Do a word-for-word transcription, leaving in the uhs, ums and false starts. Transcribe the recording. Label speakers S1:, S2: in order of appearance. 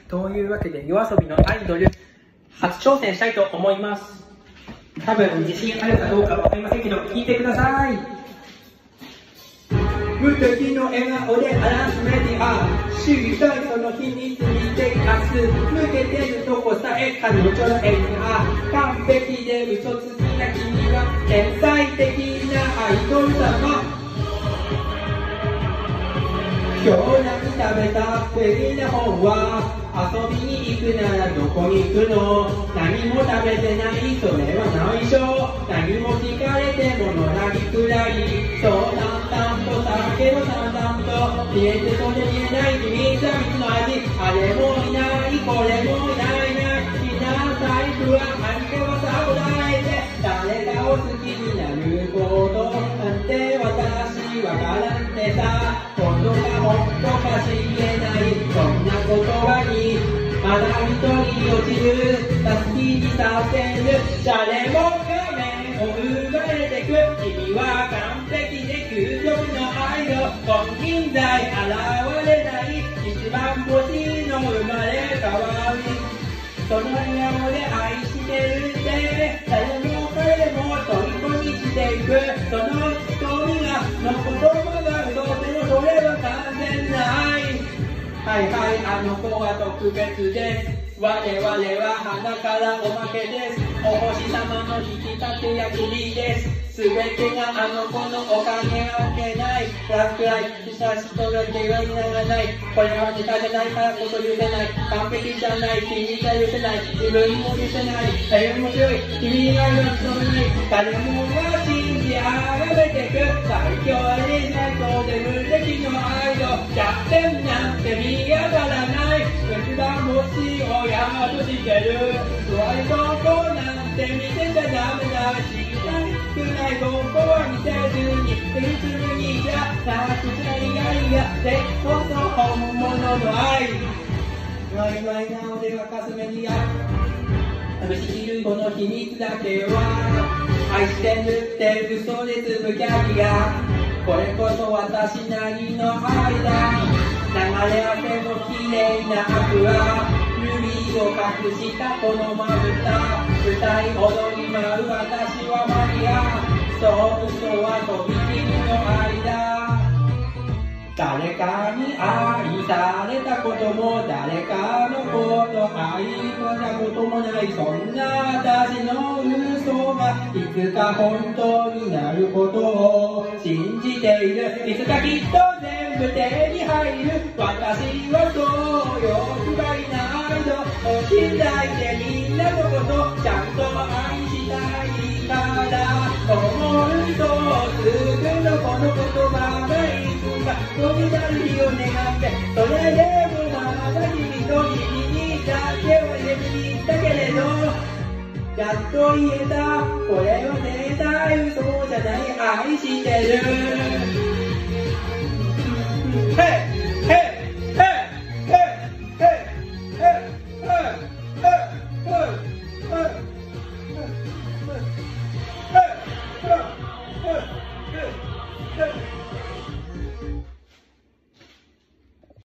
S1: というわけで、夜遊びのアイドル、初挑戦したいと思います。多分、自信あるかどうかわかりませんけど、聞いてください。無敵の笑顔でアランスメディア、知りたいその秘密にて明日、抜けてるとこさえ彼女のエリア、完璧で嘘つきな君は天才的なアイドル様。今日何食べたっていな本は、遊びに行くならどこに行くの？何も食べてないそれは内緒。何も聞かれてものなぎくらい。そう淡々とさけど淡々と消えてそれ見えない秘密は蜜の味。あれもいないこれもいないな。好きな財布は相手はさを抱えて、誰かを好きになることなんて私わからんでさ。本当か本当か知れないそんな言葉にまだ一人落ちる。好きにさせる誰もが目を奪われてく。君は完璧で究極の愛の金銀財現れない一番星の生まれ変わり。その笑顔で愛してるって誰も彼も虜にしていく。その瞳がの言葉が嘘でもそれは完全な愛。はいはい、あの子は特別です。我々は花からおまけです。お星様の引き立てや君です。すべてがあの子のおかげわけない。クラクラした人が手がにならない。これはネタじゃないからこそ許せない。完璧じゃない君が許せない。自分も許せない。大変面白い君が許せない。誰もが信じあがめてく最強で最高で無敵の愛の弱点なんて見当たらない。一番星をやっとしてる。割とこなんて見せちゃダメだ。知りたくないここは見せずに手にするにじゃなくちゃいやいやでこそ本物の愛。ワイワイなおではかすめにや試し切るこの秘密だけは愛してるって嘘でつぶやきがこれこそ私なりの愛だ。流れ汗の綺麗なアクア指を隠したこのまぶた歌い踊り舞う私はマリア。そう嘘はとびきりの愛だ。誰かに愛されたことも誰かのこと愛したこともない。そんな私の嘘がいつか本当になることを信じている。いつかきっと全部手に入る。私はそう欲張りな愛の信頼でみんなのことちゃんと愛したいから思うとすぐのこの言葉がいつか飛び出る日を願って、それでもまだ君と君にだけは言えずにいたけれどやっと言えた。これは絶対嘘じゃない。愛してる。Hey!